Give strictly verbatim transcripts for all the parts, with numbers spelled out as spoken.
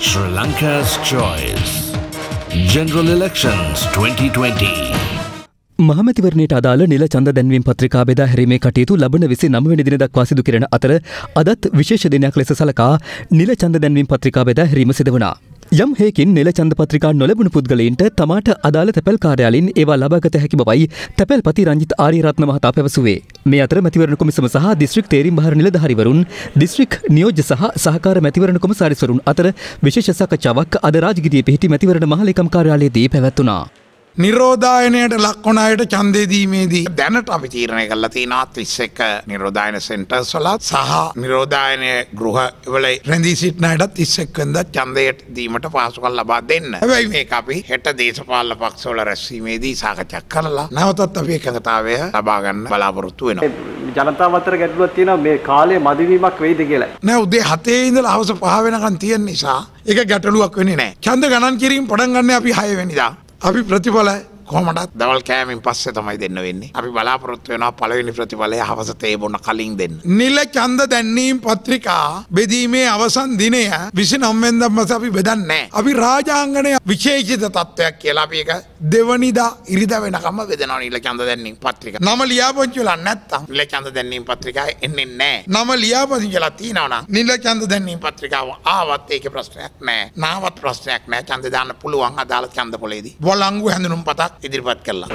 Sri Lanka's choice. General Elections twenty twenty. මහමැතිවරණයට අදාළ නිල ඡන්ද දැන්වීම පත්‍රිකා බෙදා හැරීමේ කටයුතු ලබන විසිනව වෙනි දින දක්වා සිදු කෙරෙන අතර අදත් විශේෂ දිනයක් ලෙස සලකා නිල ඡන්ද දැන්වීම පත්‍රිකා බෙදා හැරීම සිදු වුණා. යම් හේකින් නිල ඡන්ද පත්‍රිකා නොලැබුණු පුද්ගලයින්ට තමාට අදාළ තැපැල් කාර්යාලයින් ඒවා ලබාගත හැකි බවයි තැපැල්පති රංජිත් ආරියරත්න මහතා පැවසුවේ. මේ අතර මැතිවරණ කොමිසම සහ දිස්ත්‍රික් තේරීම් බහර නිලධාරීවරුන් දිස්ත්‍රික් නියෝජ්‍ය සහ සහකාර මැතිවරණ කොමසාරිස්වරුන් අතර විශේෂ සාකච්ඡාවක් අද රාජගිරියේ පිහිටි මැතිවරණ මහලේකම් කාර්යාලයේදී පැවැත්වුණා. නිරෝධායනයට ලක්වන අයට ඡන්දය දීමේදී දැනට අපි තීරණය කරලා තියෙනවා තිස් එක නිරෝධායන සෙන්ටර්ස් වල සහ නිරෝධායන ගෘහවල රැඳී සිටින අයට තිස් එක් වෙනිදා ඡන්දය දීමට පහසුකම් ලබා දෙන්න. හැබැයි මේක අපි හෙට දේශපාලන පක්ෂවල රැස්වීමේදී සාකච්ඡා කරලා නැවතත් අපි එකඟතාවය ලබා ගන්න බලාපොරොත්තු වෙනවා. ජනතාව අතර ගැටලුවක් තියෙනවා මේ කාලේ මදිවීමක් වෙයිද කියලා. නෑ උදේ හතේ ඉඳලා හවස පහ වෙනකන් තියෙන නිසා ඒක ගැටලුවක් වෙන්නේ නෑ. ඡන්ද ගණන් කිරීම පටන් ගන්න අපි හය වෙනිදා. අපි ප්‍රතිඵල කොහොමදත් දවල් කෑමෙන් පස්සේ තමයි දෙන්න වෙන්නේ. අපි බලාපොරොත්තු වෙනවා පළවෙනි ප්‍රතිඵලය හවස තේ බොන්න කලින් දෙන්න. නිල ඡන්ද දැන්වීම පත්‍රිකා බෙදීමේ අවසන් දිනය විසිනව වෙනිදා මාස අපි බෙදන්නේ. අපි රාජාංගනයේ විශේෂිත තත්ත්වයක් කියලා අපි ඒක දෙවනිදා ඉරිදා වෙනකම්ම බෙදනවා නිල ඡන්ද දැන්වීම පත්‍රිකා. නම ලියාපදිංචි වෙලා නැත්තම් නිල ඡන්ද දැන්වීම පත්‍රිකාව එන්නේ නැහැ. නම ලියාපදිංචි වෙලා තියෙනවා නම් නිල ඡන්ද දැන්වීම පත්‍රිකාව ආවත් ඒකේ ප්‍රශ්නයක් නැහැ. නාවත් ප්‍රශ්නයක් නැහැ. ඡන්ද දාන්න පුළුවන් අදාළ ඡන්ද පොලේදී. වළංගු හැඳුනුම් පතක් ඉදිරිපත් කළා.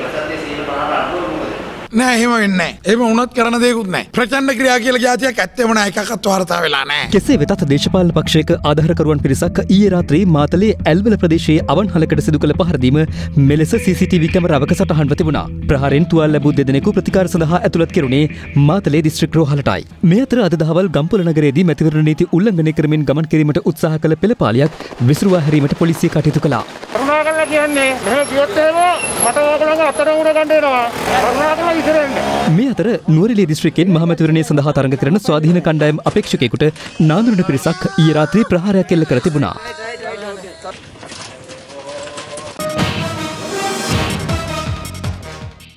නෑ එහෙම වෙන්නේ නෑ. එහෙම වුණත් කරන දෙයක්වත් නෑ. ප්‍රචණ්ඩ ක්‍රියා කියලා જાතියක් ඇත්තෙම නෑ. එකක්වත් වාර්තා වෙලා නෑ. කෙසේ වෙතත් දේශපාලන පක්ෂයක ආධාරකරුවන් පිරිසක් ඊයේ රාත්‍රියේ මාතලේ ඇල්වල ප්‍රදේශයේ අවන්හලකට සිදු කළ පහර දීම මෙලෙස සී සී ටී වී කැමරාවක සටහන්ව තිබුණා. ප්‍රහාරයෙන් තුවාල ලැබූ දෙදෙනෙකු ප්‍රතිකාර සඳහා ඇතුළත් කෙරුණේ මාතලේ දිස්ත්‍රික් රෝහලටයි. මේ අතර අද දහවල් ගම්පොළ නගරයේදී මැතිවරණ නීති උල්ලංඝනය කරමින් ගමන් කිරීමට උත්සාහ කළ පෙළපාලියක් විසිරුවා හැරීමට පොලිසිය කටයුතු කළා. කරුණාකරලා කියන්නේ මෙහෙ ගියොත් එහෙම මට ඕගොල්ලන්ගේ අතර උර ගන්න වෙනවා. කරුණාකරලා ඉතිරෙන්න. මේ අතර නුවරඑළිය දිස්ත්‍රික්කයෙන් මහමැතිවරණය සඳහා තරඟ කරන ස්වාධීන කණ්ඩායම් අපේක්ෂකයෙකුට නාඳුනන පිරිසක් ඊයේ රාත්‍රියේ ප්‍රහාරයක් එල්ල කර තිබුණා.